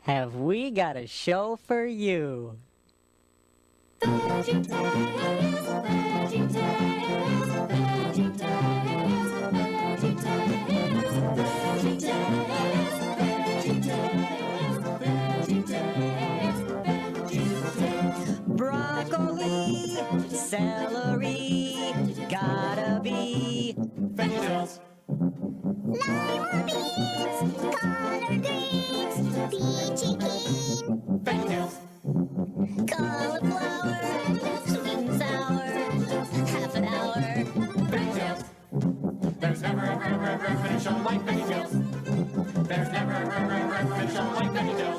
have we got a show for you. VeggieTales, VeggieTales, VeggieTales, VeggieTales. Broccoli, celery, gotta be VeggieTales. Lima beans, collard greens, peachy keen, VeggieTales. cauliflower, sweet and sour, half an hour. VeggieTales. There's never been a show like VeggieTales. There's never been a show like VeggieTales.